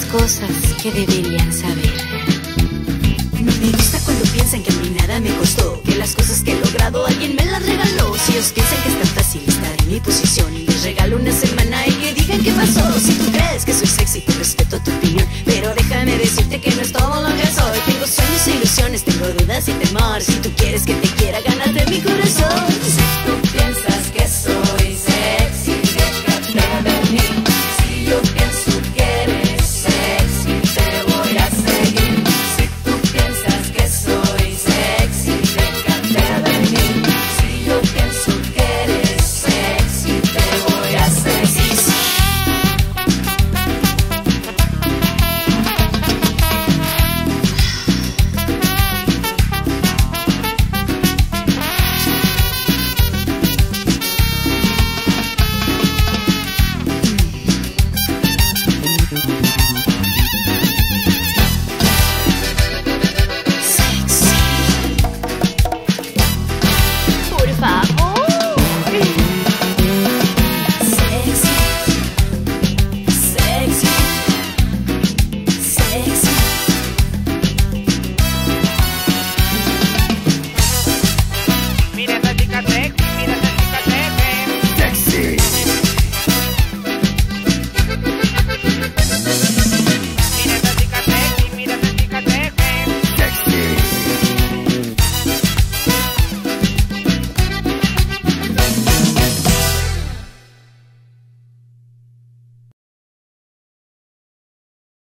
cosas que deberían saber. No me gusta cuando piensan que a mí nada me costó, que las cosas que he logrado alguien me las regaló. Si ellos piensan que es tan fácil estar en mi posición y les regalo una semana y que digan qué pasó. Si tú crees que soy sexy, te respeto tu opinión, pero déjame decirte que no es todo lo que soy. Tengo sueños e ilusiones, tengo dudas y temor. Si tú quieres que